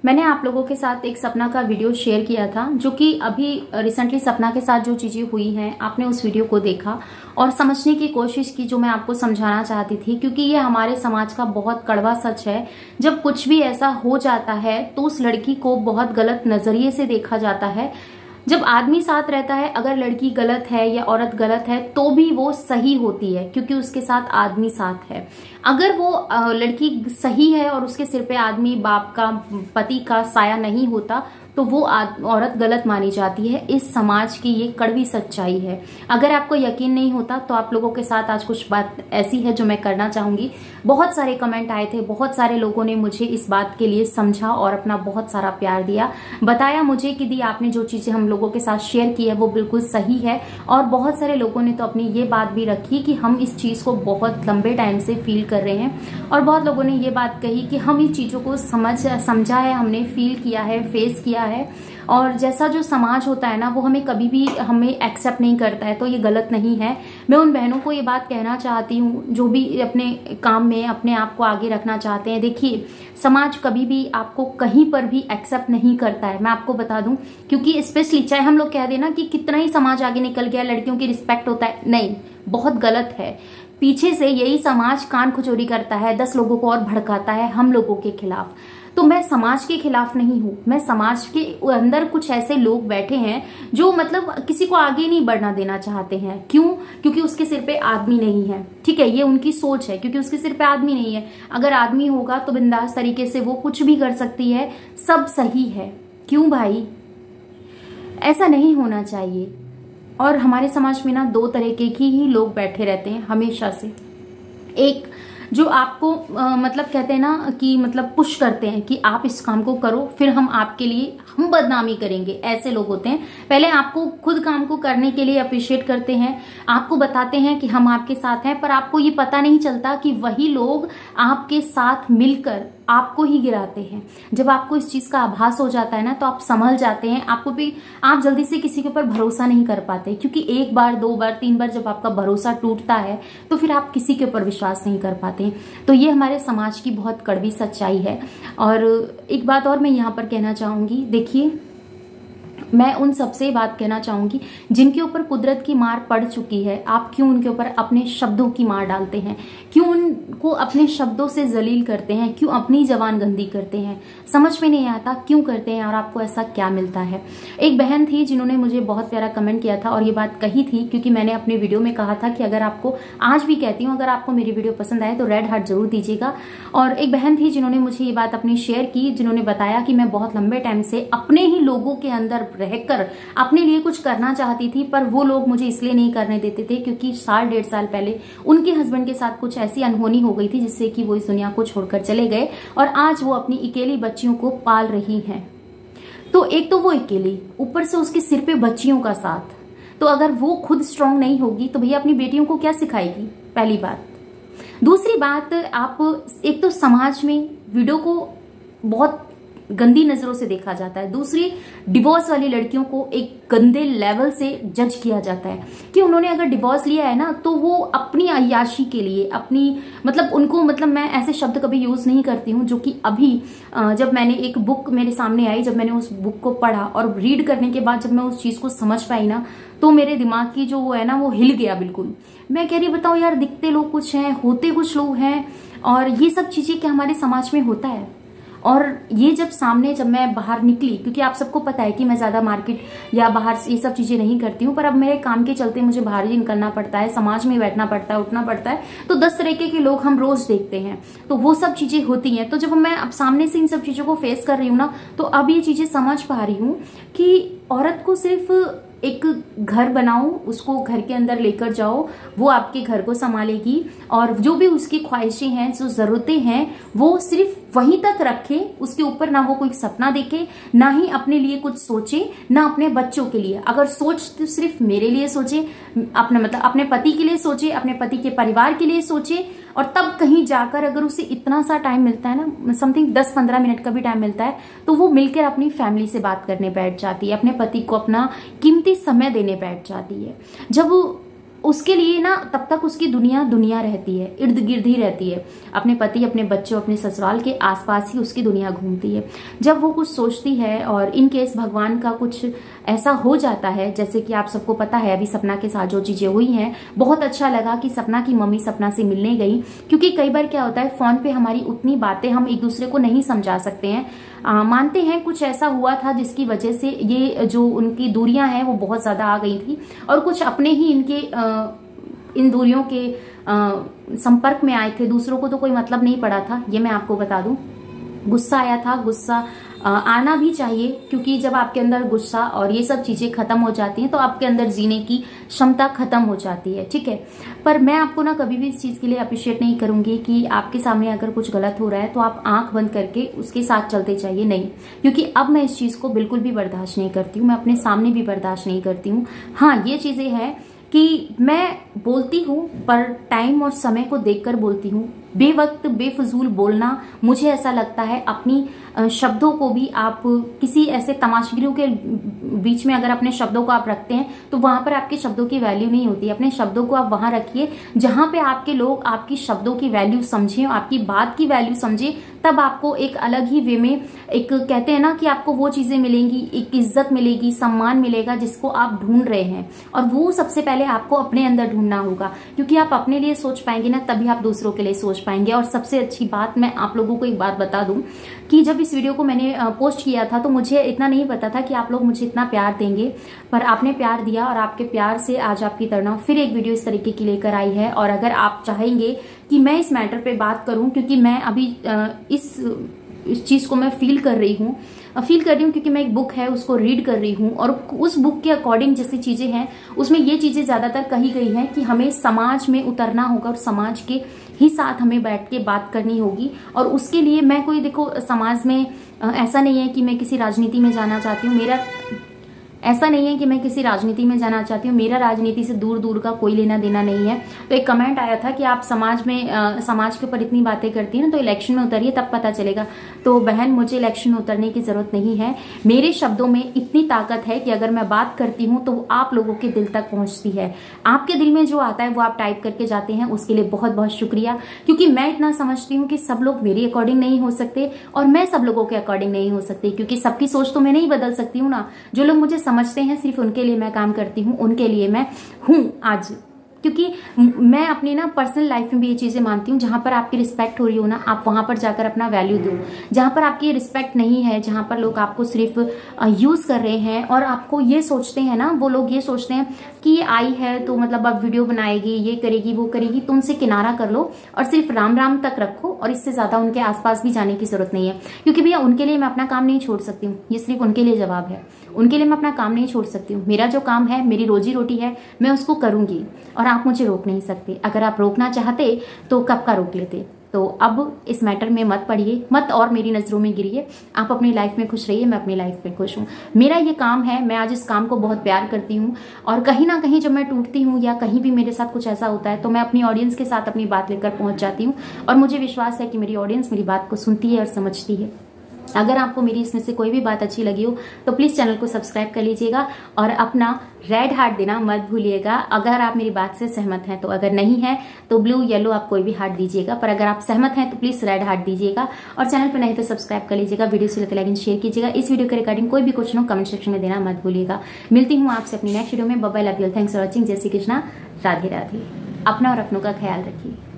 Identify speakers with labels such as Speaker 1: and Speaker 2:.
Speaker 1: मैंने आप लोगों के साथ एक सपना का वीडियो शेयर किया था, जो कि अभी रिसेंटली सपना के साथ जो चीजें हुई हैं, आपने उस वीडियो को देखा और समझने की कोशिश की, जो मैं आपको समझाना चाहती थी। क्योंकि ये हमारे समाज का बहुत कड़वा सच है। जब कुछ भी ऐसा हो जाता है तो उस लड़की को बहुत गलत नजरिए से देखा जाता है। जब आदमी साथ रहता है, अगर लड़की गलत है या औरत गलत है तो भी वो सही होती है, क्योंकि उसके साथ आदमी साथ है। अगर वो लड़की सही है और उसके सिर पे आदमी, बाप का, पति का साया नहीं होता, तो वो औरत गलत मानी जाती है। इस समाज की ये कड़वी सच्चाई है। अगर आपको यकीन नहीं होता तो आप लोगों के साथ आज कुछ बात ऐसी है जो मैं करना चाहूंगी। बहुत सारे कमेंट आए थे, बहुत सारे लोगों ने मुझे इस बात के लिए समझा और अपना बहुत सारा प्यार दिया, बताया मुझे कि दी आपने जो चीजें हम लोगों के साथ शेयर की है वो बिल्कुल सही है। और बहुत सारे लोगों ने तो अपनी ये बात भी रखी कि हम इस चीज को बहुत लंबे टाइम से फील कर रहे हैं। और बहुत लोगों ने ये बात कही कि हम इन चीजों को समझा है, हमने फील किया है, फेस किया है। और जैसा जो समाज होता है ना, वो हमें कभी भी हमें एक्सेप्ट नहीं करता है, तो ये गलत नहीं है। मैं उन बहनों को ये बात कहना चाहती हूँ जो भी अपने काम में अपने आप को आगे रखना चाहते हैं। देखिए, समाज कभी भी आपको कहीं पर भी एक्सेप्ट नहीं करता है, मैं आपको बता दूं। क्योंकि स्पेशली चाहे हम लोग कह देना कि कितना ही समाज आगे निकल गया, लड़कियों की रिस्पेक्ट होता है, नहीं, बहुत गलत है। पीछे से यही समाज कान खुचोरी करता है, 10 लोगों को और भड़काता है हम लोगों के खिलाफ। तो मैं समाज के खिलाफ नहीं हूं, मैं समाज के अंदर कुछ ऐसे लोग बैठे हैं जो मतलब किसी को आगे नहीं बढ़ना देना चाहते हैं। क्यों? क्योंकि उसके सिर पे आदमी नहीं है। ठीक है, ये उनकी सोच है, क्योंकि उसके सिर पे आदमी नहीं है। अगर आदमी होगा तो बिंदास तरीके से वो कुछ भी कर सकती है, सब सही है। क्यों भाई? ऐसा नहीं होना चाहिए। और हमारे समाज में ना 2 तरीके की ही लोग बैठे रहते हैं हमेशा से। एक जो आपको मतलब कहते हैं ना कि मतलब पुश करते हैं कि आप इस काम को करो, फिर हम आपके लिए हम बदनामी करेंगे, ऐसे लोग होते हैं। पहले आपको खुद काम को करने के लिए अप्रिशिएट करते हैं, आपको बताते हैं कि हम आपके साथ हैं, पर आपको ये पता नहीं चलता कि वही लोग आपके साथ मिलकर आपको ही गिराते हैं। जब आपको इस चीज का आभास हो जाता है ना, तो आप संभल जाते हैं। आपको भी, आप जल्दी से किसी के ऊपर भरोसा नहीं कर पाते, क्योंकि 1 बार 2 बार 3 बार जब आपका भरोसा टूटता है तो फिर आप किसी के ऊपर विश्वास नहीं कर पाते। तो ये हमारे समाज की बहुत कड़वी सच्चाई है। और एक बात और मैं यहाँ पर कहना चाहूंगी, देखिए, मैं उन सबसे बात कहना चाहूंगी जिनके ऊपर कुदरत की मार पड़ चुकी है। आप क्यों उनके ऊपर अपने शब्दों की मार डालते हैं? क्यों उनको अपने शब्दों से जलील करते हैं? क्यों अपनी जबान गंदी करते हैं? समझ में नहीं आता क्यों करते हैं और आपको ऐसा क्या मिलता है। एक बहन थी जिन्होंने मुझे बहुत प्यारा कमेंट किया था और ये बात कही थी, क्योंकि मैंने अपने वीडियो में कहा था कि अगर आपको, आज भी कहती हूँ, अगर आपको मेरी वीडियो पसंद आए तो रेड हार्ट जरूर दीजिएगा। और एक बहन थी जिन्होंने मुझे ये बात अपनी शेयर की, जिन्होंने बताया कि मैं बहुत लंबे टाइम से अपने ही लोगों के अंदर रहकर अपने लिए कुछ करना चाहती थी, पर वो लोग मुझे इसलिए नहीं करने देते थे क्योंकि 1.5 साल पहले उनके हस्बैंड के साथ कुछ ऐसी अनहोनी हो गई थी जिससे कि वो इस दुनिया को छोड़कर चले गए और आज वो अपनी अकेली बच्चियों को पाल रही हैं। तो एक तो वो अकेली, ऊपर से उसके सिर पे बच्चियों का साथ। तो अगर वो खुद स्ट्रांग नहीं होगी तो भैया अपनी बेटियों को क्या सिखाएगी? पहली बात। दूसरी बात, आप एक तो समाज में वीडियो को बहुत गंदी नजरों से देखा जाता है। दूसरी, डिवोर्स वाली लड़कियों को एक गंदे लेवल से जज किया जाता है कि उन्होंने अगर डिवोर्स लिया है ना तो वो अपनी अय्याशी के लिए, अपनी मतलब उनको, मतलब मैं ऐसे शब्द कभी यूज नहीं करती हूँ, जो कि अभी जब मैंने एक बुक मेरे सामने आई, जब मैंने उस बुक को पढ़ा और रीड करने के बाद जब मैं उस चीज को समझ पाई ना, तो मेरे दिमाग की जो वो है ना, वो हिल गया बिल्कुल। मैं कह रही, बताओ यार, दिखते लोग कुछ हैं, होते कुछ लोग हैं, और ये सब चीजें क्या हमारे समाज में होता है। और ये जब मैं बाहर निकली, क्योंकि आप सबको पता है कि मैं ज्यादा मार्केट या बाहर ये सब चीजें नहीं करती हूँ, पर अब मेरे काम के चलते मुझे बाहर ही निकलना पड़ता है, समाज में बैठना पड़ता है, उठना पड़ता है, तो 10 तरीके के लोग हम रोज देखते हैं, तो वो सब चीजें होती हैं। तो जब मैं अब सामने से इन सब चीजों को फेस कर रही हूँ ना, तो अब ये चीजें समझ पा रही हूँ कि औरत को सिर्फ एक घर बनाओ, उसको घर के अंदर लेकर जाओ, वो आपके घर को संभालेगी, और जो भी उसकी ख्वाहिशें हैं, जो जरूरतें हैं, वो सिर्फ वहीं तक रखे, उसके ऊपर ना वो कोई सपना देखे, ना ही अपने लिए कुछ सोचे, ना अपने बच्चों के लिए। अगर सोच तो सिर्फ मेरे लिए सोचे, अपने मतलब अपने पति के लिए सोचे, अपने पति के परिवार के लिए सोचे, और तब कहीं जाकर अगर उसे इतना सा टाइम मिलता है ना, समथिंग 10-15 मिनट का भी टाइम मिलता है, तो वो मिलकर अपनी फैमिली से बात करने बैठ जाती है, अपने पति को अपना कीमती समय देने बैठ जाती है। जब उसके लिए ना तब तक उसकी दुनिया रहती है, इर्द गिर्द ही रहती है, अपने पति, अपने बच्चों, अपने ससुराल के आसपास ही उसकी दुनिया घूमती है। जब वो कुछ सोचती है और इन केस भगवान का कुछ ऐसा हो जाता है, जैसे कि आप सबको पता है अभी सपना के साथ जो चीजें हुई हैं, बहुत अच्छा लगा कि सपना की मम्मी सपना से मिलने गई, क्योंकि कई बार क्या होता है फोन पे हमारी उतनी बातें हम एक दूसरे को नहीं समझा सकते हैं। मानते हैं कुछ ऐसा हुआ था जिसकी वजह से ये जो उनकी दूरियां हैं वो बहुत ज्यादा आ गई थी, और कुछ अपने ही इनके इन दूरियों के संपर्क में आए थे, दूसरों को तो कोई मतलब नहीं पड़ा था। ये मैं आपको बता दूं, गुस्सा आया था, गुस्सा आना भी चाहिए, क्योंकि जब आपके अंदर गुस्सा और ये सब चीजें खत्म हो जाती हैं तो आपके अंदर जीने की क्षमता खत्म हो जाती है, ठीक है। पर मैं आपको ना कभी भी इस चीज के लिए अप्रिशिएट नहीं करूंगी कि आपके सामने अगर कुछ गलत हो रहा है तो आप आंख बंद करके उसके साथ चलते चाहिए, नहीं, क्योंकि अब मैं इस चीज को बिल्कुल भी बर्दाश्त नहीं करती हूँ, मैं अपने सामने भी बर्दाश्त नहीं करती हूँ। हाँ, ये चीजें हैं कि मैं बोलती हूँ पर टाइम और समय को देखकर बोलती हूँ। बेवक्त बेफजूल बोलना, मुझे ऐसा लगता है अपनी शब्दों को भी आप किसी ऐसे तमाशगिरों के बीच में अगर अपने शब्दों को आप रखते हैं तो वहां पर आपके शब्दों की वैल्यू नहीं होती। अपने शब्दों को आप वहां रखिए जहां पे आपके लोग आपकी शब्दों की वैल्यू समझें, आपकी बात की वैल्यू समझें, तब आपको एक अलग ही वे में, एक कहते हैं ना कि आपको वो चीजें मिलेंगी, एक इज्जत मिलेगी, सम्मान मिलेगा जिसको आप ढूंढ रहे हैं। और वो सबसे पहले आपको अपने अंदर ढूंढना होगा, क्योंकि आप अपने लिए सोच पाएंगे ना तभी आप दूसरों के लिए सोच पाएंगे। और सबसे अच्छी बात, मैं आप लोगों को एक बात बता दूं कि जब इस वीडियो को मैंने पोस्ट किया था तो मुझे इतना नहीं पता था कि आप लोग मुझे इतना प्यार देंगे, पर आपने प्यार दिया और आपके प्यार से आज आपकी तरह फिर एक वीडियो इस तरीके की लेकर आई है। और अगर आप चाहेंगे कि मैं इस मैटर पे बात करूं, क्योंकि मैं अभी इस चीज को मैं फील कर रही हूँ क्योंकि मैं एक बुक है उसको रीड कर रही हूँ, और उस बुक के अकॉर्डिंग जैसी चीजें हैं उसमें ये चीजें ज्यादातर कही गई हैं कि हमें समाज में उतरना होगा और समाज के ही साथ हमें बैठ के बात करनी होगी। और उसके लिए मैं कोई, देखो समाज में ऐसा नहीं है कि मैं किसी राजनीति में जाना चाहती हूँ, मेरा राजनीति से दूर दूर का कोई लेना देना नहीं है। तो एक कमेंट आया था कि आप समाज के ऊपर इतनी बातें करती हैं तो इलेक्शन में उतरिए तब पता चलेगा। तो बहन, मुझे इलेक्शन में उतरने की जरूरत नहीं है। मेरे शब्दों में इतनी ताकत है कि अगर मैं बात करती हूँ तो आप लोगों के दिल तक पहुंचती है। आपके दिल में जो आता है वो आप टाइप करके जाते हैं, उसके लिए बहुत बहुत शुक्रिया। क्योंकि मैं इतना समझती हूँ कि सब लोग मेरे अकॉर्डिंग नहीं हो सकते और मैं सब लोगों के अकॉर्डिंग नहीं हो सकती, क्योंकि सबकी सोच तो मैं नहीं बदल सकती हूँ ना। जो लोग मुझे समझते हैं सिर्फ उनके लिए मैं काम करती हूँ, उनके लिए मैं हूँ आज। क्योंकि मैं अपनी ना पर्सनल लाइफ में भी ये चीजें मानती हूँ, जहां पर आपकी रिस्पेक्ट हो रही हो ना, आप वहां पर जाकर अपना वैल्यू दो। जहां पर आपकी रिस्पेक्ट नहीं है, जहां पर लोग आपको सिर्फ यूज कर रहे हैं और आपको ये सोचते हैं ना, वो लोग ये सोचते हैं कि ये आई है तो मतलब अब वीडियो बनाएगी, ये करेगी, वो करेगी, तो उनसे किनारा कर लो और सिर्फ राम राम तक रखो, और इससे ज्यादा उनके आसपास भी जाने की जरूरत नहीं है। क्योंकि भैया उनके लिए मैं अपना काम नहीं छोड़ सकती हूँ, ये सिर्फ उनके लिए जवाब है। उनके लिए मैं अपना काम नहीं छोड़ सकती हूँ। मेरा जो काम है, मेरी रोजी रोटी है, मैं उसको करूंगी और आप मुझे रोक नहीं सकते। अगर आप रोकना चाहते तो कब का रोक लेते। तो अब इस मैटर में मत पड़िए, मत और मेरी नजरों में गिरिए। आप अपनी लाइफ में खुश रहिए, मैं अपनी लाइफ में खुश हूँ। मेरा ये काम है, मैं आज इस काम को बहुत प्यार करती हूँ। और कहीं ना कहीं जब मैं टूटती हूँ या कहीं भी मेरे साथ कुछ ऐसा होता है तो मैं अपनी ऑडियंस के साथ अपनी बात लेकर पहुंच जाती हूँ, और मुझे विश्वास है कि मेरी ऑडियंस मेरी बात को सुनती है और समझती है। अगर आपको मेरी इसमें से कोई भी बात अच्छी लगी हो तो प्लीज चैनल को सब्सक्राइब कर लीजिएगा और अपना रेड हार्ट देना मत भूलिएगा अगर आप मेरी बात से सहमत हैं तो। अगर नहीं है तो ब्लू येलो आप कोई भी हार्ट दीजिएगा, पर अगर आप सहमत हैं तो प्लीज रेड हार्ट दीजिएगा। और चैनल पर नहीं तो सब्सक्राइब कर लीजिएगा, वीडियो से लाइक एंड शेयर कीजिएगा। इस वीडियो के रिगार्डिंग कोई भी क्वेश्चन हो कमेंट सेक्शन में देना मत भूलिएगा। मिलती हूँ आपसे अपनी नेक्स्ट वीडियो में। Bye bye, love you, thanks for watching, जय श्री कृष्णा, राधे राधे। अपना और अपनों का ख्याल रखिए।